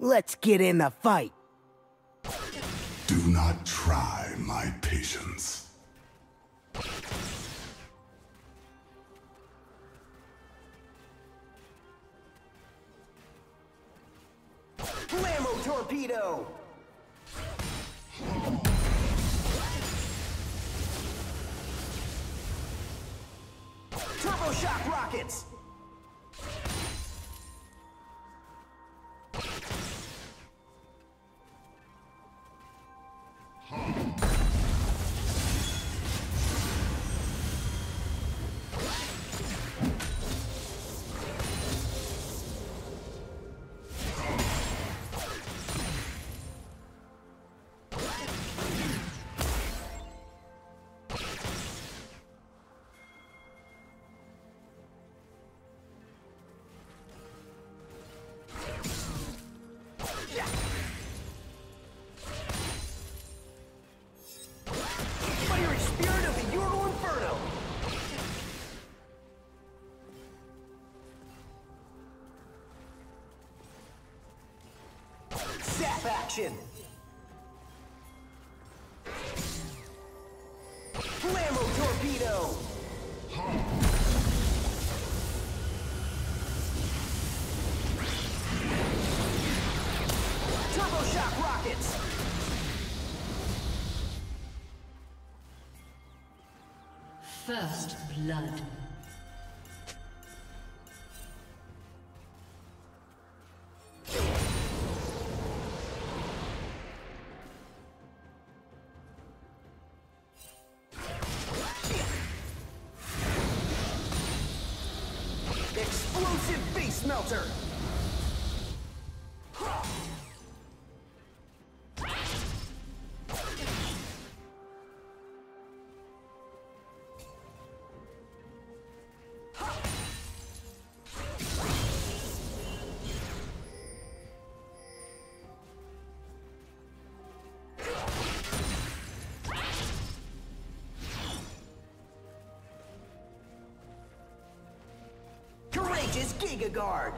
Let's get in the fight. Do not try my patience. Blammo torpedo! Turbo shock rockets! Fiery spirit of the Ural Inferno! Zap action! Blammo torpedo! Turbo shock rockets! First blood. Explosive face melter! Courageous Giga Guard!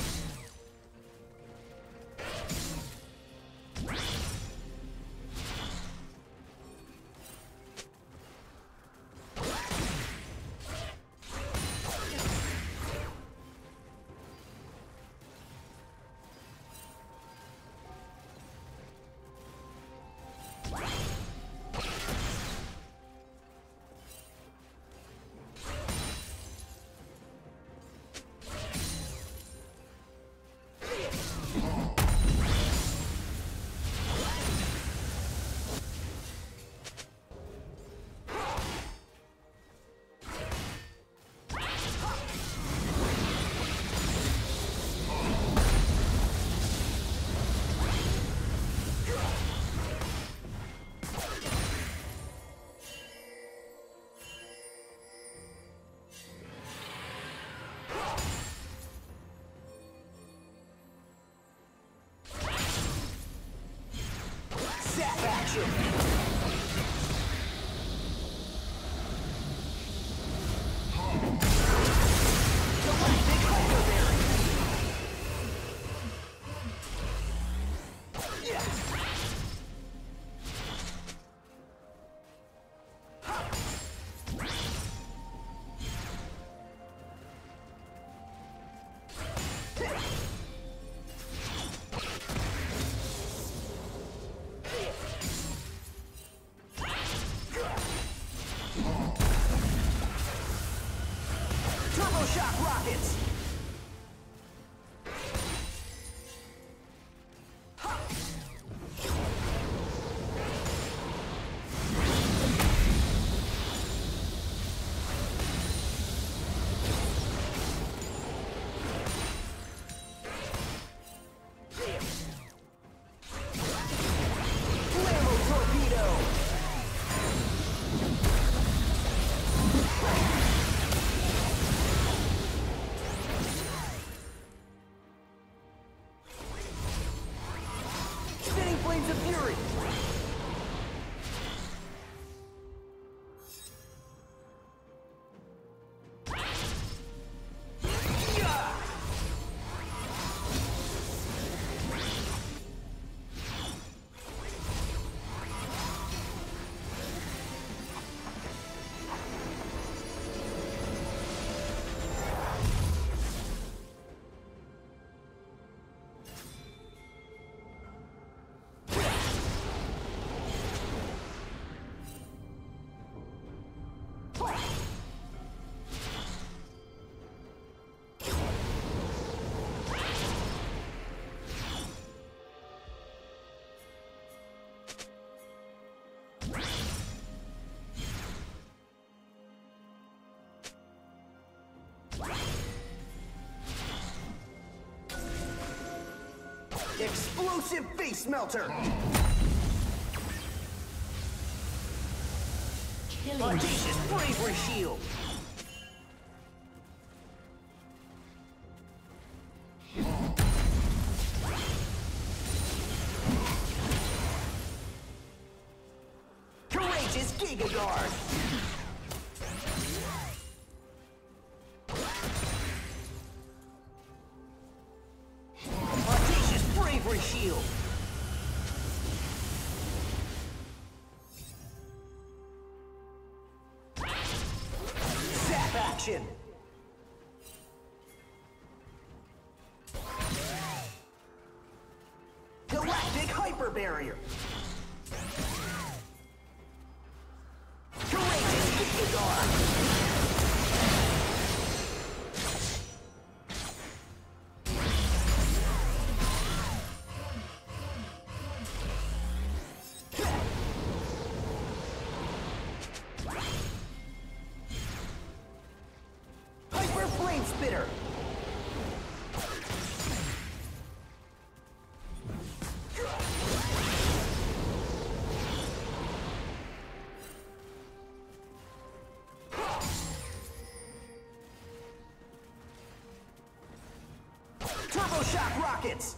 Zap action! Galactic Huckleberry! Yeah! Turbo shock rockets! Blammo torpedo! Spinning flames of fury! Yeah! Explosive face melter. Audacious bravery shield. Courageous Giga Guard. Audacious bravery shield. Zap action. Galactic hyper barrier. Courageous Giga Guard. Hyper Flame Spitter. Turbo Shock Rockets.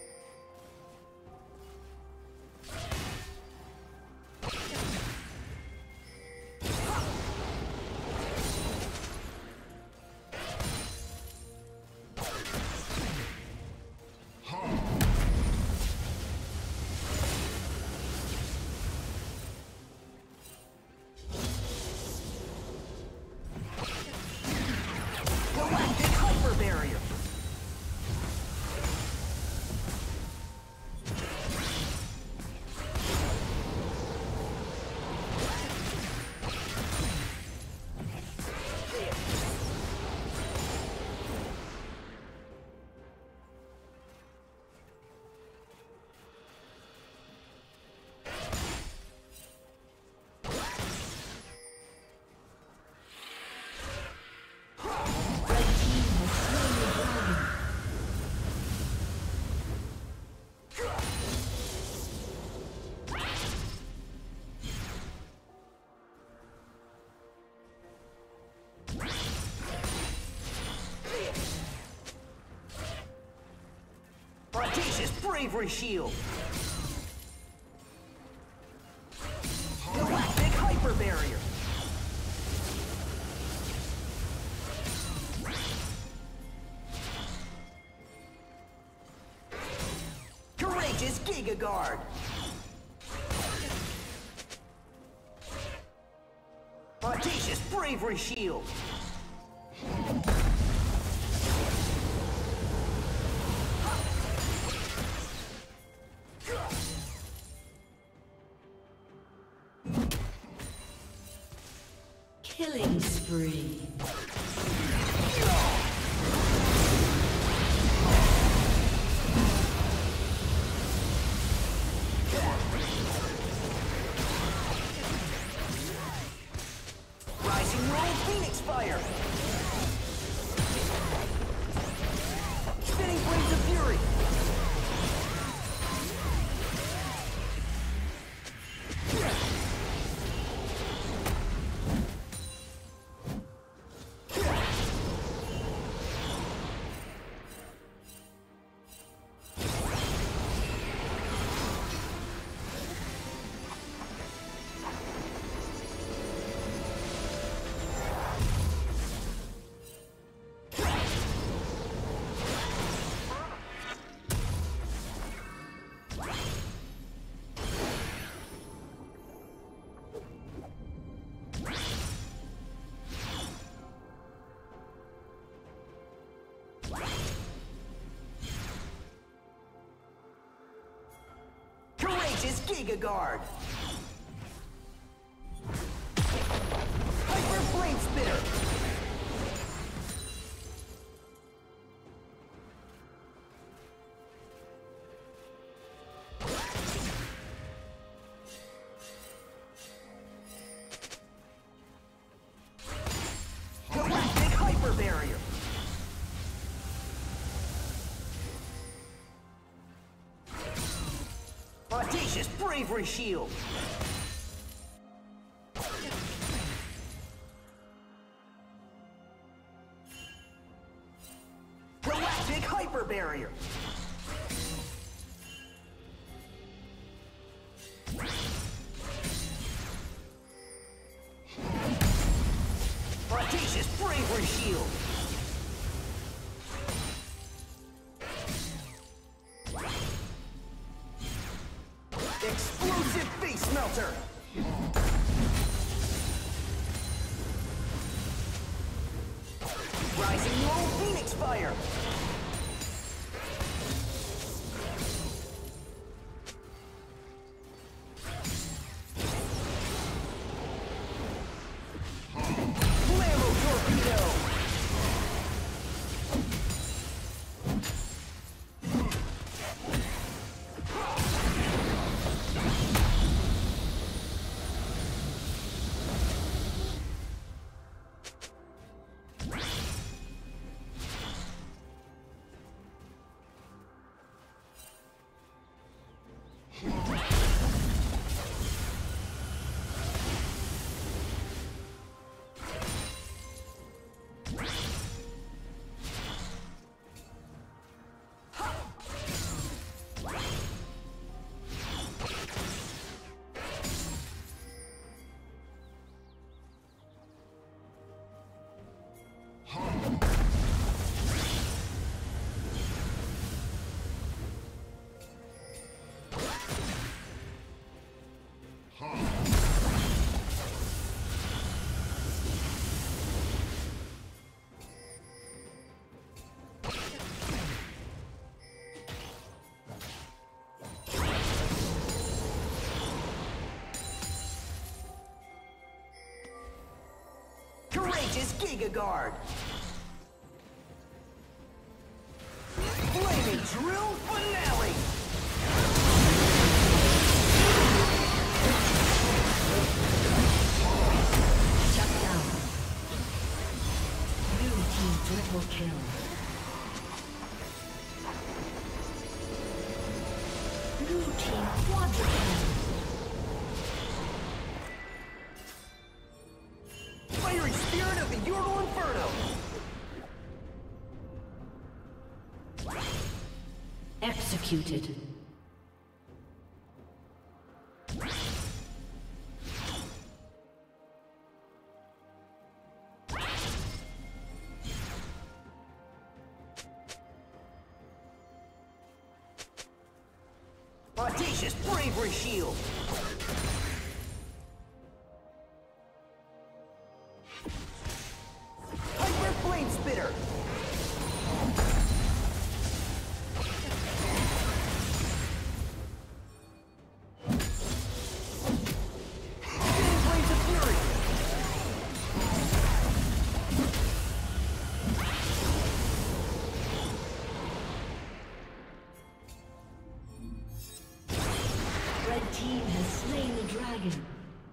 Galactic hyper barrier. Audacious bravery shield. Galactic hyper barrier. Courageous Giga Guard. Audacious bravery shield. Killing spree. Rising Roll Phoenix Fire. Spinning Blades of Fury. Courageous Giga Guard. Hyper Flame Spitter. Galactic Hyper Barrier. Audacious bravery shield. Galactic hyper barrier. Audacious bravery shield. Explosive face melter. Rising low Phoenix fire. Flammo torpedo. Courageous Giga Guard. Flaming Drill Finale. Shut down. Blue team triple kill. Blue team quadra kill. Fiery Spirit of the Yordle Inferno. Executed. Audacious bravery shield. Hyper flame spitter. Spinning blades of fury. Red team has slain the dragon.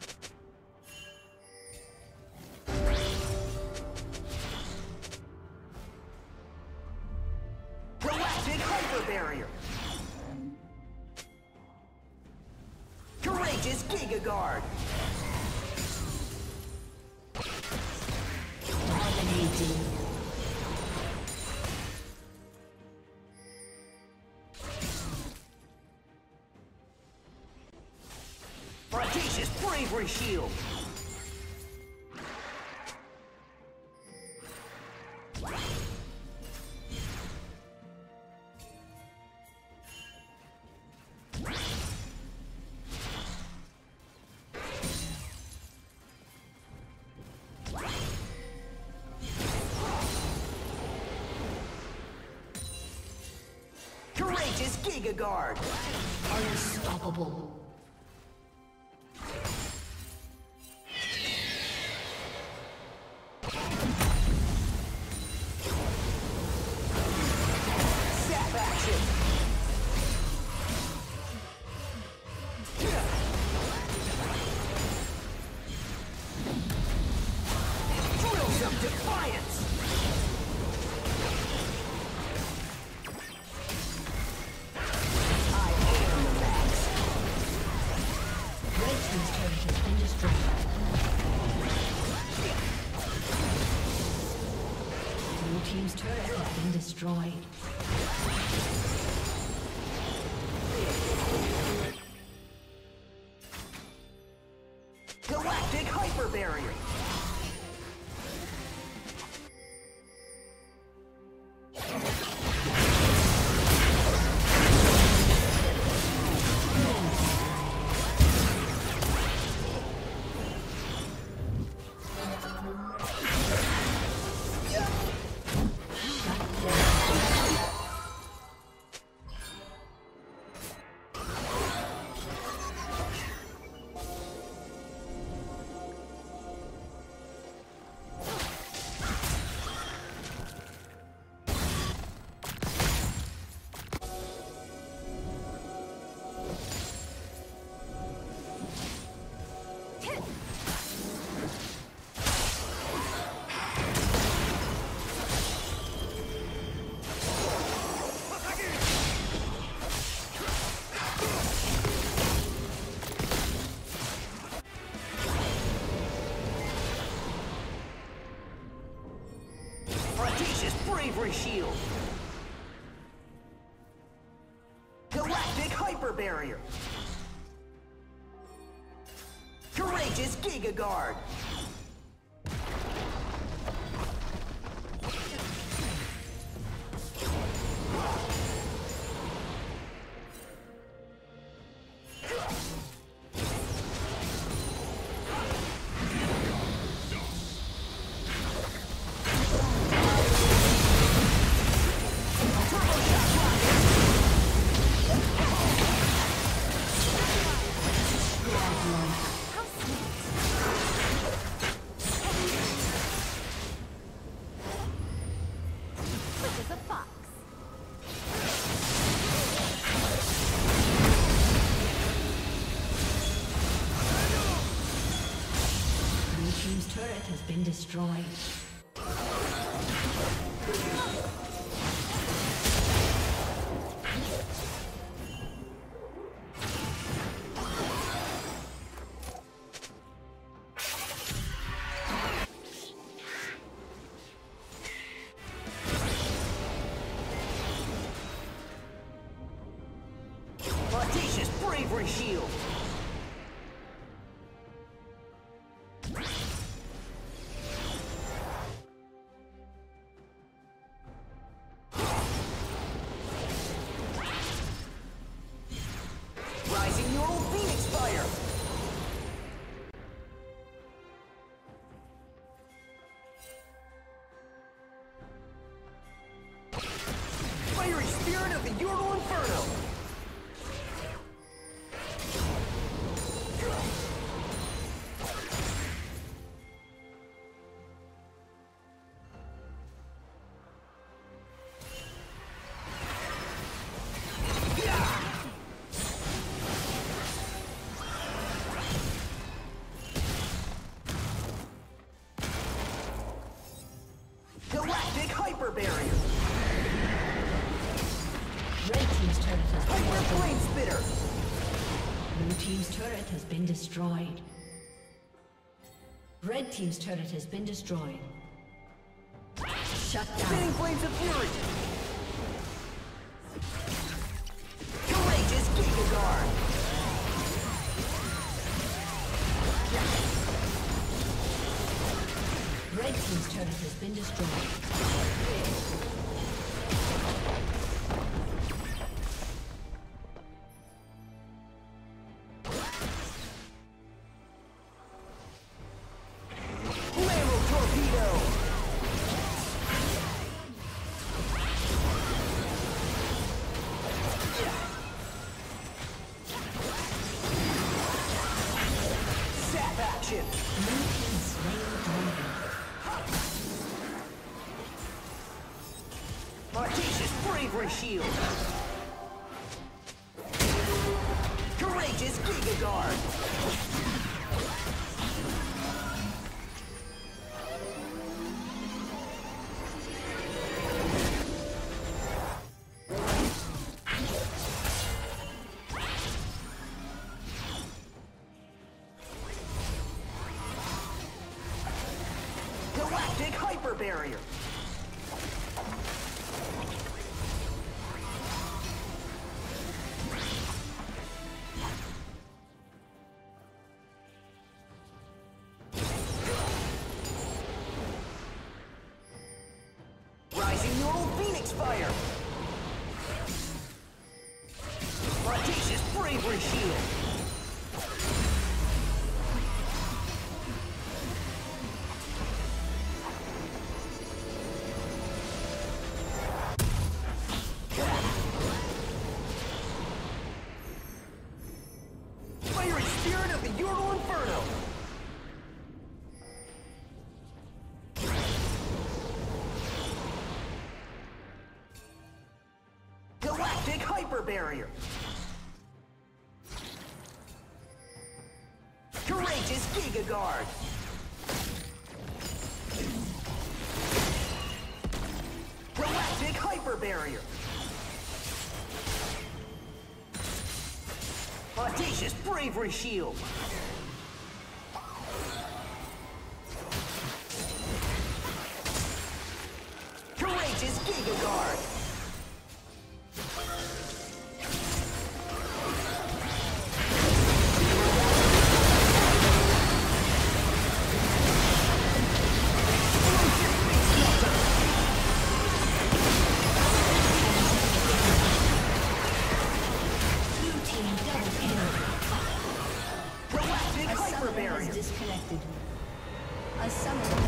Galactic hyper barrier. Courageous Giga Guard. Dominating. Audacious bravery shield. Courageous Giga Guard. Unstoppable. Zap action. Drills of defiance. I am the max. destroyed. Galactic hyper barrier. Bravery shield. Galactic hyper barrier. Courageous Giga Guard. Been destroyed. Audacious bravery shield. Fiery spirit of the Ural Inferno! Galactic hyper barrier! Red team's turret has been Hyper destroyed. flame spitter! Blue team's turret has been destroyed. Red team's turret has been destroyed. Shut down. Spinning flames of fury! Courageous Giga Guard! Red team's turret has been destroyed. Audacious bravery shield! Courageous Giga Guard! Galactic hyper barrier! fire! Audacious bravery shield! Fiery spirit of the Ural Inferno! Galactic Hyper Barrier! Courageous Giga Guard! Galactic Hyper Barrier! Audacious Bravery Shield! Courageous Giga Guard! Disconnected. A summoner